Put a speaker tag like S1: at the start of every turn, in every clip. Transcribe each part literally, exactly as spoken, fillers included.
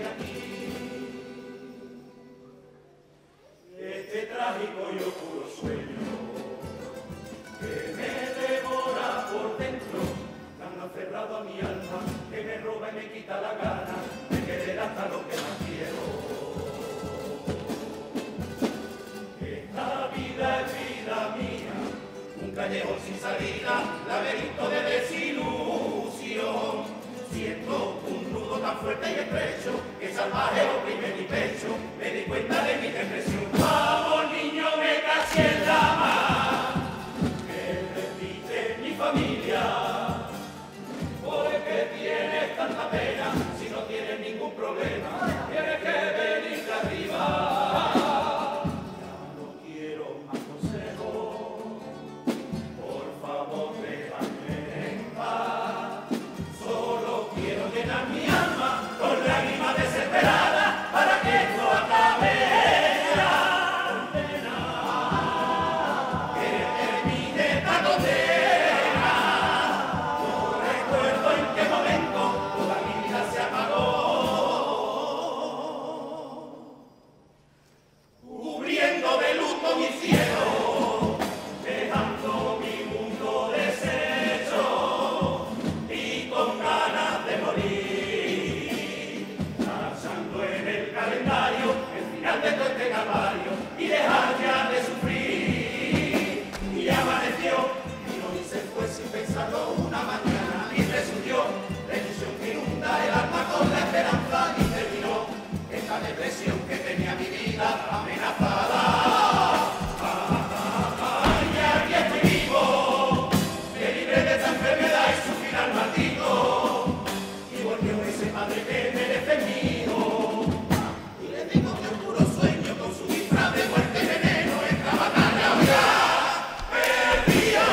S1: de aquí. Este trágico y oscuro sueño que me devora por dentro, tan aferrado a mi alma, que me roba y me quita la gana de querer hasta lo que más quiero. Esta vida es vida mía, un callejón sin salida, laberinto de desilusión. Siento un nudo tan fuerte y estrecho que salvaje oprime mi pecho. Me di cuenta de mi depresión. Vamos, niño, me caché en la mar, que repite mi familia. ¿Por qué tienes tanta pena si no tienes ningún problema? Tienes que venir de arriba. Ya no quiero más consejos, por favor déjame en paz. Solo quiero llenar mi alma con lágrimas desesperadas para que esto acabe ya. Condena, que termine esta condena. No recuerdo en qué momento toda mi vida se apagó, cubriendo de luto mi cielo, dejando mi mundo deshecho y con ganas de morir, tachando en el calendario el final de todo este calvario y dejar ya de sufrir. Y amaneció, vino y se fue sin pensarlo una mañana, y resurgió la ilusión que inunda el alma con la esperanza, y terminó esta depresión que tenía mi vida amenazada. Y aquí estoy vivo, me libré de esta enfermedad y su final maldito, y volvió ese padre que merece mi hijo, y le digo que oscuro sueño con su disfraz de muerte y veneno, esta batalla hoy ha perdido.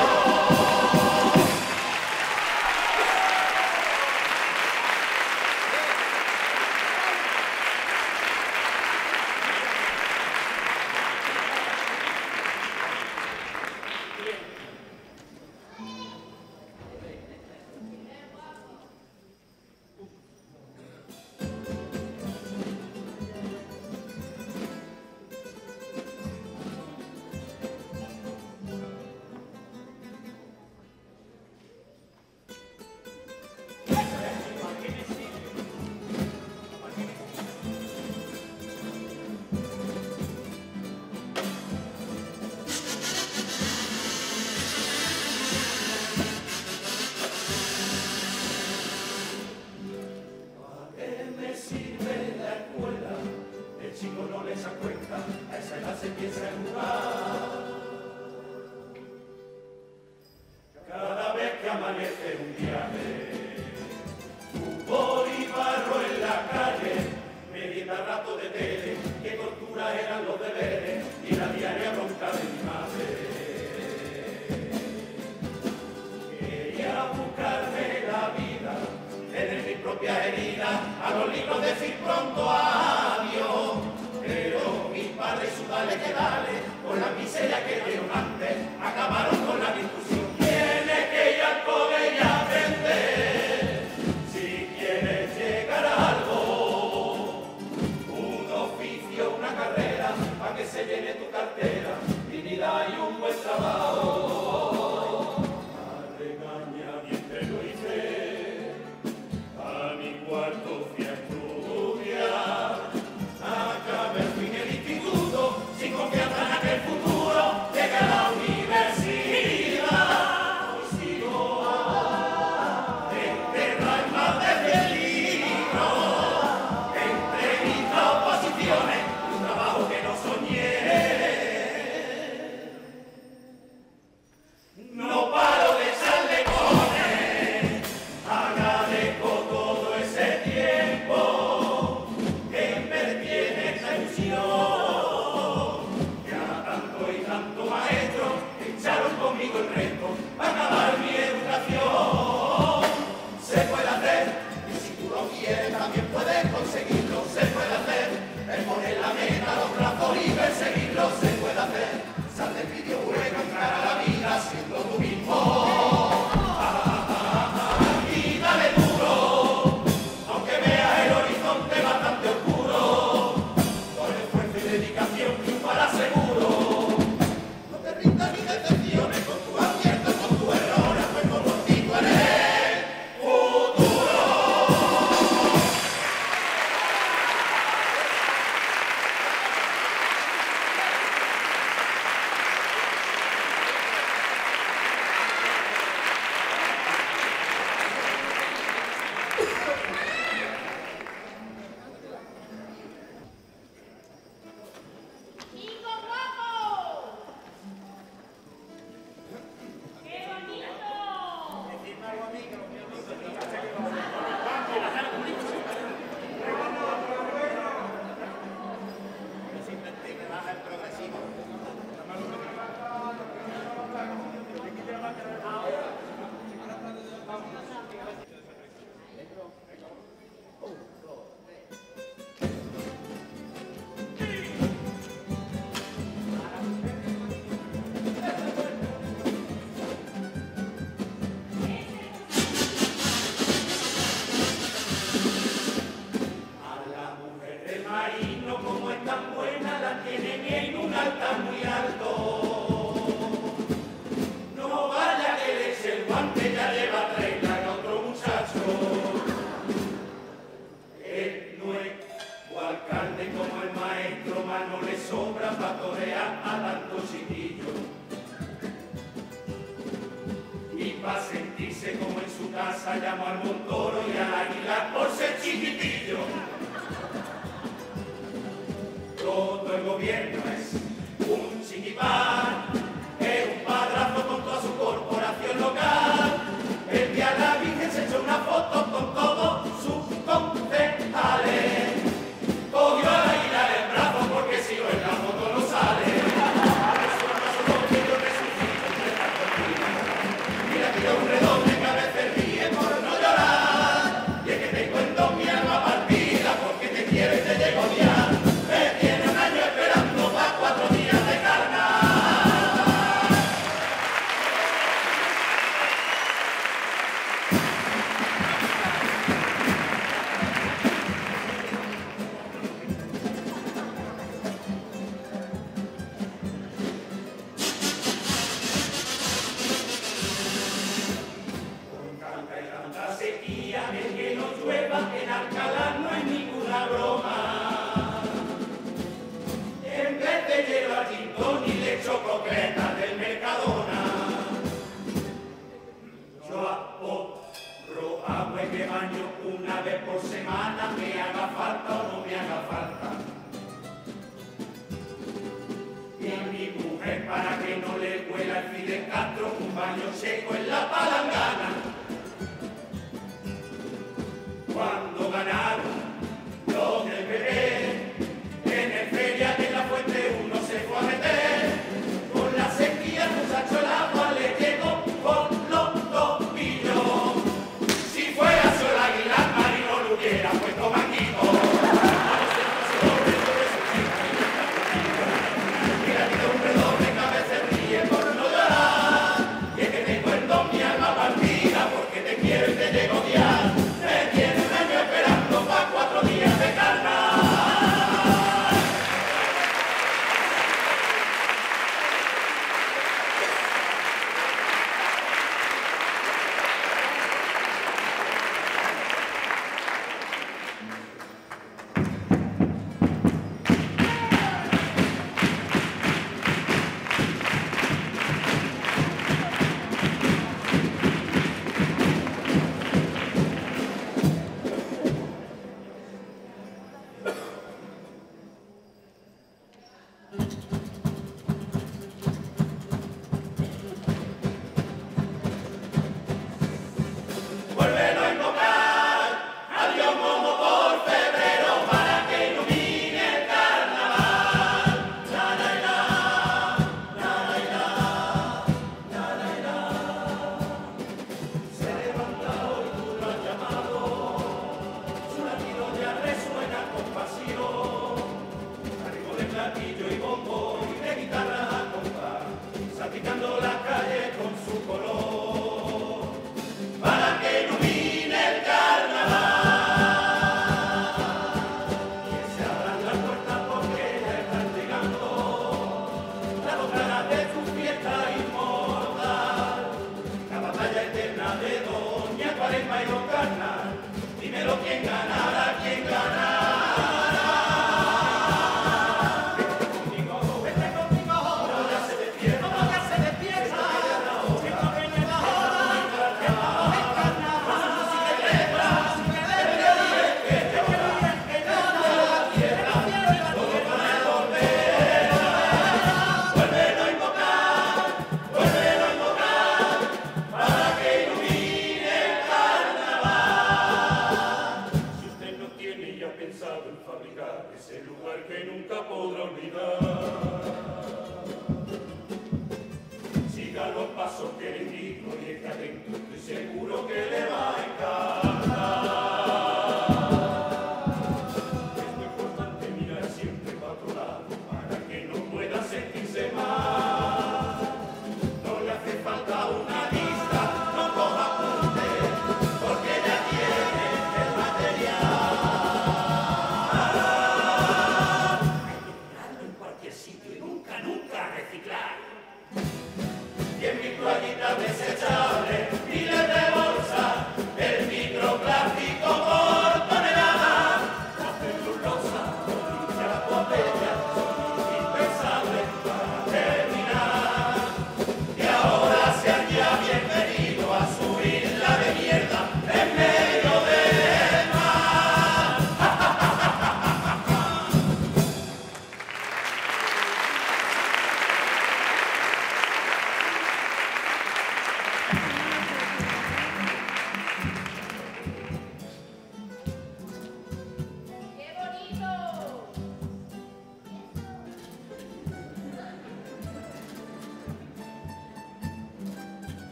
S1: Se empieza a jugar. Cada vez que amanece un viaje, fútbol y barro en la calle, medieta rato de tele, qué tortura eran los deberes y la diaria bronca de mi madre. Quería buscarme la vida, tener mis propias heridas, a los libros decir pronto adiós. Pero mis padres, su dale que dale, con la miseria que dieron antes, acabaron con la discusión. Tienes que ir al cole y aprender, si quieres llegar a algo, un oficio, una carrera, para que se llene tu cartera, dignidad y un buen trabajo. A regañadientes lo hice, a mi cuarto fui a estudiar. Acabé en el instituto, sin confianza en aquel futuro, llegué a la universidad. torear a tantos chiquillos. Y para sentirse como en su casa llamó al montoro y al águila por ser chiquitillo. Todo el gobierno es un chiquipán, es un padrazo con toda su corporación local. El día la Virgen se echó una foto con todos sus concejales. Cogió al águila del brazo porque si no en la foto no sale. Mira que un redoble que a veces ríe por no llorar. Y es que te cuento mi alma partida porque te quiero y te llego ya. Me tiene un año esperando para cuatro días de carnaval. Con tanta y tanta sequía, el que no llueva en Alcalá no es ninguna broma. En vez de hielo a tintón y le echo concretas del Mercadona. Yo ahorro agua y me baño una vez por semana, me haga falta o no me haga falta. Y a mi mujer para que no le huela el Fidel Castro, un baño seco en la palangana. Cuando ganaron los del P P, en el feria de la Fuente uno se fue a meter. Con la sequía el muchacho el agua le llegó por los tobillos. Si fuera solo el águila, Marino lo hubiera puesto banquito. Mira que un redoble que a veces ríe por no llorar. Y es que te cuento mi alma partida porque te quiero y te llego ya. Me tiene un año esperando para cuatro días de carnaval. Vuélvelo a invocar, adiós momo por febrero, para que ilumine el carnaval. La la la, la la la, la la la. Se levanta hoy, tú lo has llamado, su latido ya resuena con pasión. Al ritmo de platillo y bombo y de guitarra a compás, salpicando la calle con su color. Para que ilumine el carnaval, que se abran las puertas porque ya están llegando las dos caras de tu fiesta inmortal, la batalla eterna de Doña Cuaresma y Don Carnal. Dímelo quién ganará, quién ganará. Vete conmigo, vete conmigo, no ya se despierta, no ya se despierta. Siento que me da hora. Ese lugar que nunca podrá olvidar. Siga los pasos que le indico y esté atento, estoy seguro que le va a encantar. Es muy importante mirar siempre para otro lado para que no pueda sentirse mal. No le hace falta una lista, no coja apuntes, porque ya tiene el material. Sitio y nunca, nunca reciclar. Y en mis toallitas desechables, miles de bolsas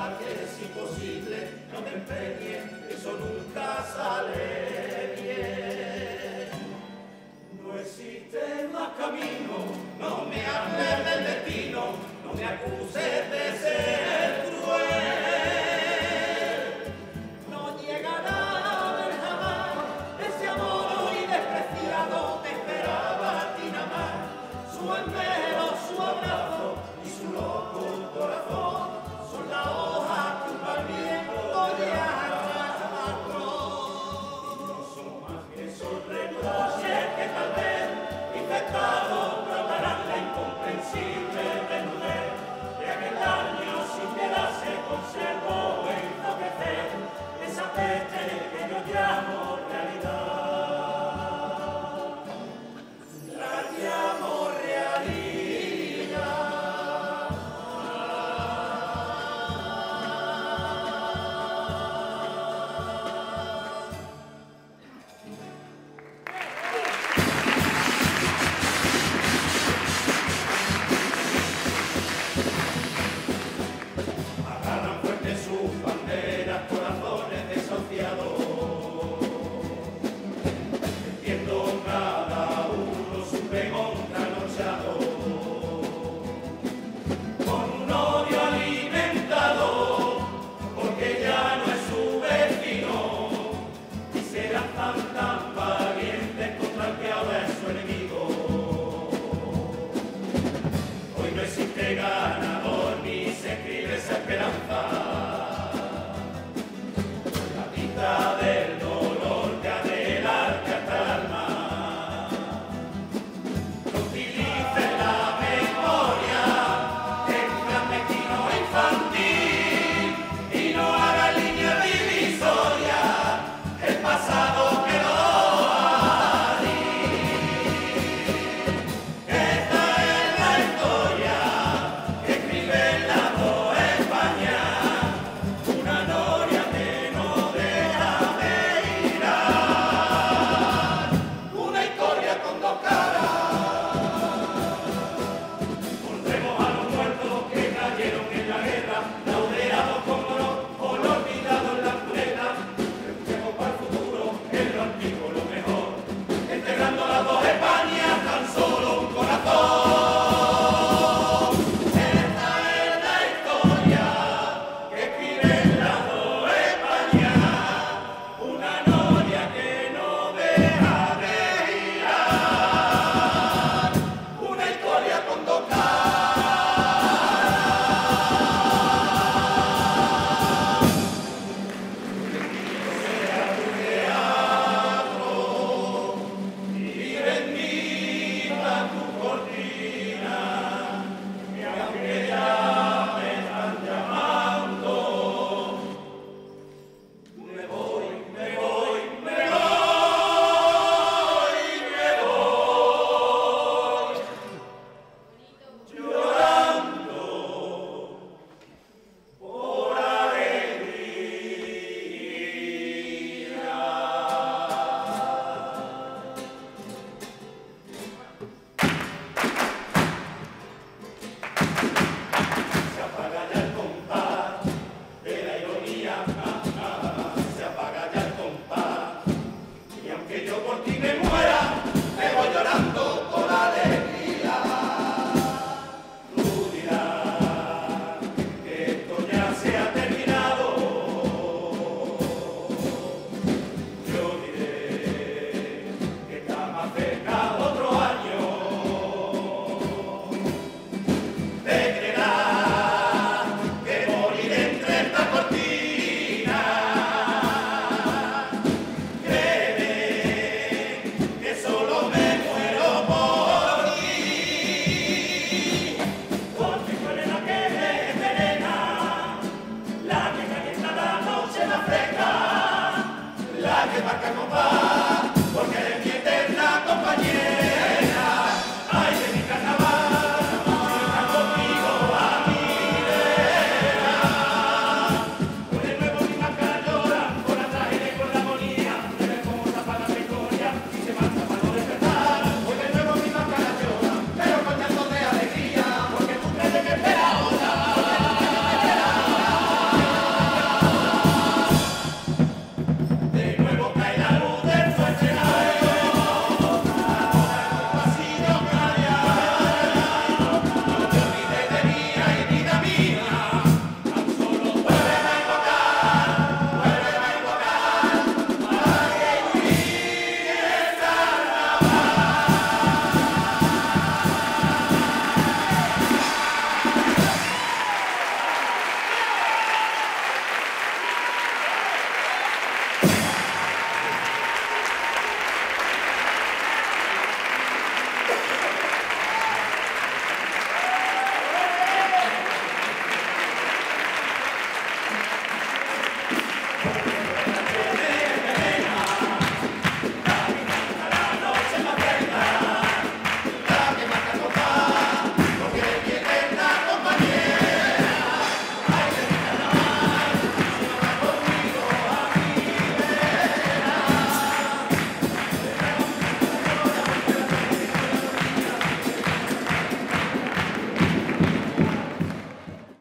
S1: nada que es imposible, no te empeñes, eso nunca sale bien. No existe más camino, no me hables del destino, no me acuses de ser cruel. No llegará a ver jamás ese amor hoy despreciado, te esperaba a ti nada más. Su anhelo, su abrazo y su loco corazón son la hoja que un mal viento ya arrastró. Y no son más que esos reproches que tal vez infectados tratarán la incomprensible desnudez de aquel año sin piedad se conservó enloquecer esa peste que yo llamo realidad. La llamo realidad. Agarran fuerte sus banderas, corazones desahuciados. Entiendo cada uno su pregón trasnochado. Con un odio alimentado, porque ya no es su vecino. Y serán tan tan valientes contra el que ahora es su enemigo. Hoy no existe ganas